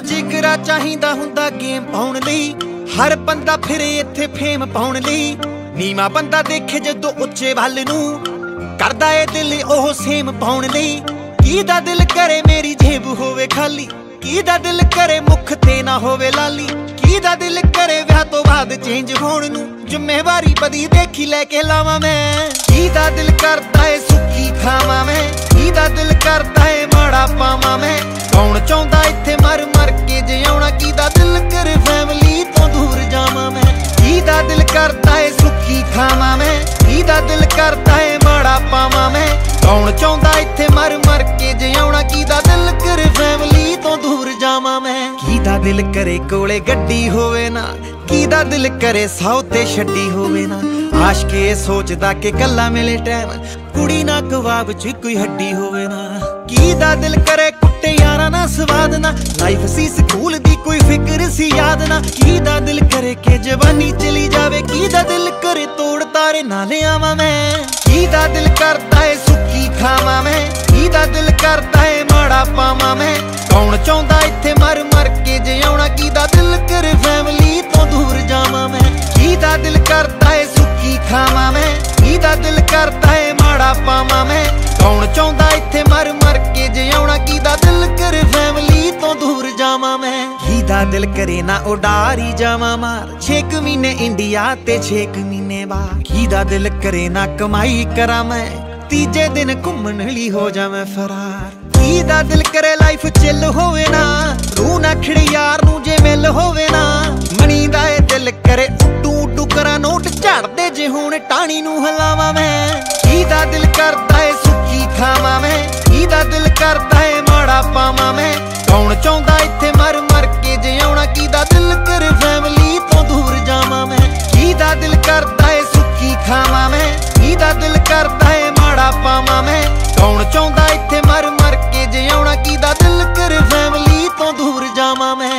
जिगरा चाहिदा हुंदा गेम पाउण लई। हर बंदा फिरे इत्थे फेम पाउण लई। नीवा बंदा देखे जदों उच्चे वल नूं करदा ए दिल ओह सेम पाउण लई। कीदा दिल करे मेरी जेब होवे खाली, कीदा दिल करे मुख ते ना होवे लाली। कीदा दिल करे विआह तो बाद चेंज होण नूं जिम्मेवारी बदी देखी लैके लावां मैं। कीदा दिल करदा ए सुखी खावां मैं, कीदा दिल करदा ए माड़ा पावां मैं। कौन चाहुंदा इत्थे मर मर के जिउणा, कीदा दिल करे फैमिली तो दूर जावां मैं। कीदा दिल करदा ए सुखी खावां मैं, कीदा दिल करदा ए माड़ा पावां मैं। कौन चाहुंदा इत्थे मर मर के जिउणा, कीदा दिल करे फैमिली तो दूर जावां मैं। कीदा दिल करे कोले गड्डी होवे ना, कीदा दिल करे सौ ते छड्डी होवे ना। आशिक ये सोचदा कि कल्ला मिले टाइम कुड़ी ना कबाब च कोई हड्डी होवे ना। कीदा दिल करे कुट्टे यारा ना स्वाद ना, लाइफ सी स्कूल दी कोई फिक्र सी याद ना। कीदा दिल करे के जवानी चली जावे, कीदा दिल करे तोड़ तारे नाले आवां मैं। कीदा दिल करदा है सुखी खावां मैं, कीदा दिल करदा है माड़ा पावां मैं। कौन चाहुंदा इत्थे मर मर के जिउणा, कीदा दिल करे फैमिली तो दूर जावां मैं। कीदा दिल करदा है सुखी खावां मैं, कीदा दिल करदा है माड़ा पावां मैं। कौन चाहुंदा इत्थे मर मर के जिउणा, कीदा दिल करे फैमिली तो दूर जावां मैं। कीदा दिल करे ना उडारी जावां मार, 6 महीने इंडिया ते 6 महीने बाहर। कीदा दिल करे ना कमाई करा मैं, तीजे दिन घुम्मण लई हो जावां फरार। कीदा दिल करे लाइफ चिल होवे ना, रूह ना खिड़े यार नूं जे मिल होवे ना। मनी दा ए दिल करे उड्डू उड्डू करा नोट झड़दे जे हुण टाणी नूं हिलावां मैं। कीदा दिल करदा ए सुखी खावां मैं, कीदा दिल करदा ए माड़ा पावां मैं। कौन चाहुंदा इत्थे मर मर के जिउणा, कीदा दिल करे फैमिली तो दूर जावां मैं। कीदा दिल करदा ए सुखी खावां मैं, कीदा दिल करदा ए माड़ा पावां मैं। कौन चाहुंदा इत्थे मर मर के जिउणा, कीदा दिल करे फैमिली तो दूर जावां मैं।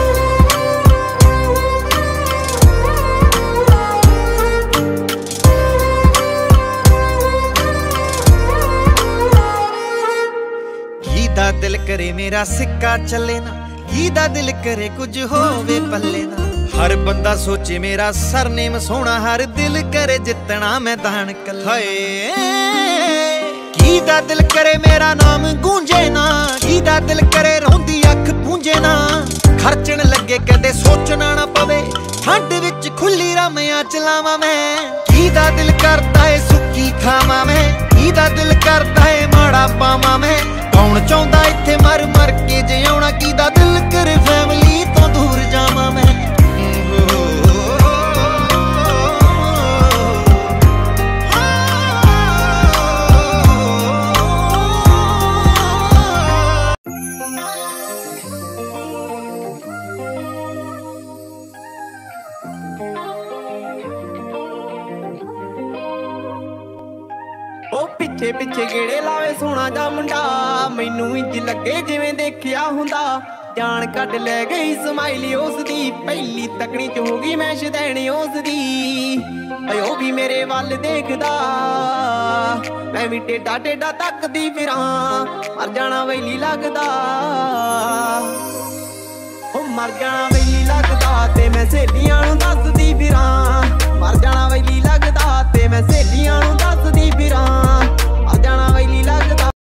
कीदा दिल करे मेरा सिक्का चले ना, कीदा दिल करे कुछ होवे पल्ले ना। हर बंदा सोचे मेरा सरनेम सोहना, हर दिल करे जितना मैदान कल्ला। कीदा दिल करे मेरा नाम गूंजे ना, कीदा दिल करे रोंदी अख पूंजे ना। खर्चण लगे कदे सोचना ना पवे, ठंड विच खुली रामियां चलावां मैं। कीदा दिल करदा है सुखी खावां मैं, कीदा दिल करदा है माड़ा पावां मैं। कौन चाहुंदा इत्थे मर मर के जिउणा, कीदा दिल करे फैमिली तो दूर जावां मैं। पिछे पिछे गेड़े लावे सोना जा मुंडा, मैनू इंज लगे जिवें देखिया हुंदा। जान कट ले गई समाइली उसदी, पहली तकड़ी च हो गई मैं शदैनी उसदी। ओ भी मेरे वल देखदा, मैं भी टेढ़ा टेढ़ा तकदी फिरां। मर जाना वैली लगदा, ओ मर जाना वैली लगदा। ते मैं सहेलियां नूं दसदी फिरां,